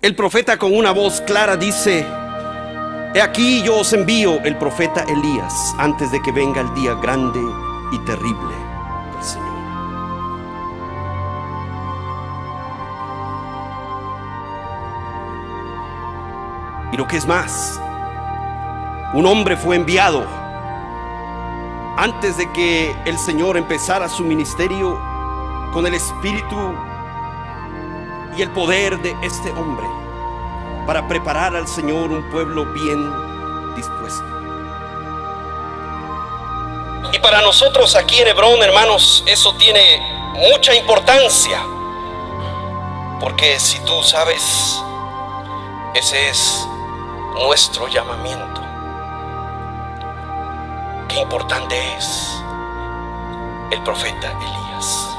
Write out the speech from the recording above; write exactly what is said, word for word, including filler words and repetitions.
el profeta con una voz clara dice: he aquí yo os envío el profeta Elías antes de que venga el día grande y terrible del Señor. Y lo que es más, un hombre fue enviado antes de que el Señor empezara su ministerio con el espíritu y el poder de este hombre, para preparar al Señor un pueblo bien dispuesto. Y para nosotros aquí en Hebrón, hermanos, eso tiene mucha importancia, porque si tú sabes, ese es nuestro llamamiento. Qué importante es el profeta Elías.